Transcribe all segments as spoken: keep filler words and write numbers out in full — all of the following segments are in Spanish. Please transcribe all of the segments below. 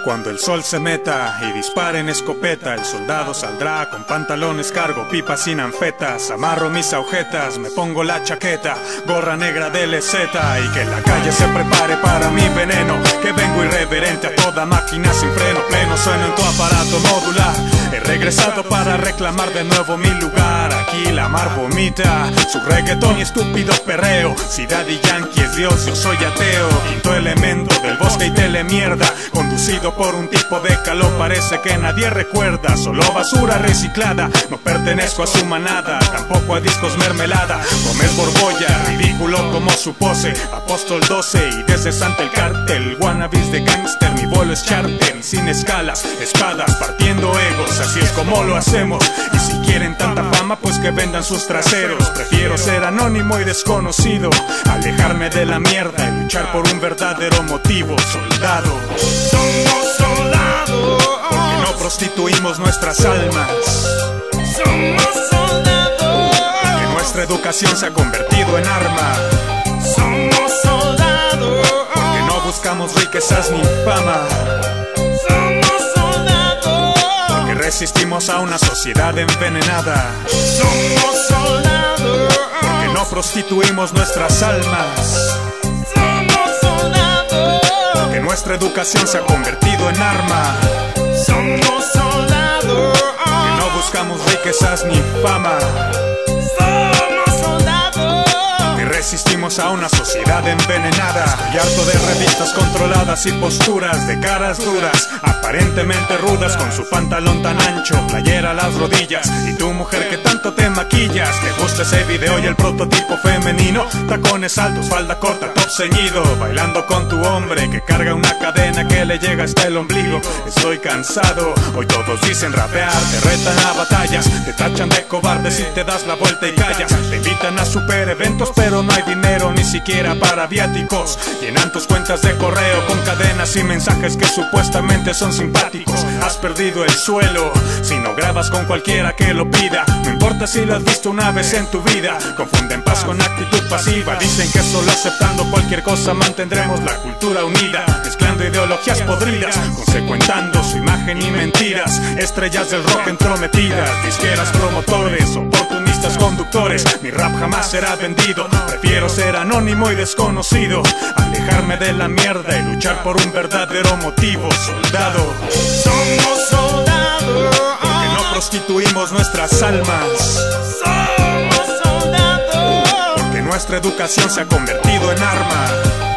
Cuando el sol se meta y dispare en escopeta, el soldado saldrá con pantalones cargo, pipas sin anfetas. Amarro mis agujetas, me pongo la chaqueta, gorra negra de L Z. Y que la calle se prepare para mi veneno, que vengo irreverente a toda máquina sin freno. Pleno sueno en tu aparato modular. He regresado para reclamar de nuevo mi lugar. Aquí la mar vomita su reggaetón y estúpido perreo. Si Daddy Yankee es Dios, yo soy ateo. Quinto elemento del bosque y telemierda, conducido por un tipo de calor, parece que nadie recuerda. Solo basura reciclada, no pertenezco a su manada, tampoco a discos mermelada. Comes borbolla, ridículo como su pose. Apóstol doce y desde Santa el cártel. Wannabes de gangster, mi vuelo es charter. Y sin escalas, espadas, partiendo egos. Así es como lo hacemos. Y si quieren tanta fama, pues que vendan sus traseros. Prefiero ser anónimo y desconocido, alejarme de la mierda y luchar por un verdadero motivo. Soldado, somos soldados, porque no prostituimos nuestras almas. Somos soldados, porque nuestra educación se ha convertido en arma. Somos soldados, porque no buscamos riquezas ni fama. Somos soldados, porque resistimos a una sociedad envenenada. Somos soldados, porque no prostituimos nuestras almas. Somos soldados, porque nuestra educación se ha convertido en arma. Somos soldados, porque no buscamos riquezas ni fama. Somos soldados, porque resistimos a una sociedad envenenada. Estoy harto de revistas controladas y posturas de caras duras, aparentemente rudas, con su pantalón tan ancho, playera a las rodillas. Y tu mujer que tanto te maquillas, te gusta ese video y el prototipo femenino, tacones altos, falda corta, top ceñido, bailando con tu hombre que carga una cadena que le llega hasta el ombligo. Estoy cansado, hoy todos dicen rapear, te retan a batallas, te tachan de cobarde si te das la vuelta y callas. Te invitan a super eventos pero no hay dinero ni siquiera para viáticos. Llenan tus cuentas de correo con cadenas y mensajes que supuestamente son simpáticos. Has perdido el suelo si no grabas con cualquiera que lo pida. No importa si lo has visto una vez en tu vida. Confunden paz con actitud pasiva. Dicen que solo aceptando cualquier cosa mantendremos la cultura unida, mezclando ideologías podridas, consecuentando su imagen y mentiras. Estrellas del rock entrometidas, disqueras, promotores, oportunistas, conductores. Mi rap jamás será vendido. Prefiero ser anónimo y desconocido, alejarme de la mierda y luchar por un verdadero motivo. Soldado, somos soldados, porque no prostituimos nuestras almas. Somos soldados, porque nuestra educación se ha convertido en arma.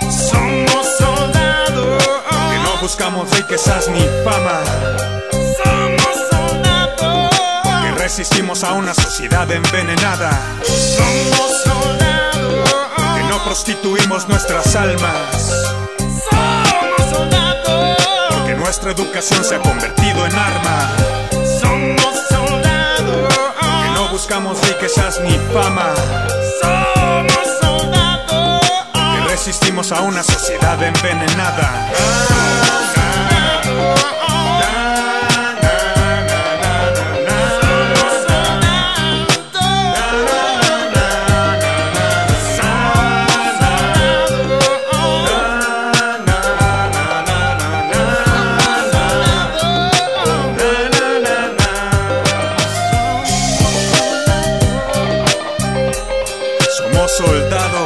Somos soldados, porque no buscamos riquezas ni fama. Somos soldados, porque resistimos a una sociedad envenenada. Somos soldados, porque no prostituimos nuestras almas. Somos soldados, porque nuestra educación se ha convertido en arma. Somos soldados, porque no buscamos riquezas ni fama. Somos soldados, porque resistimos a una sociedad envenenada. Somos soldados.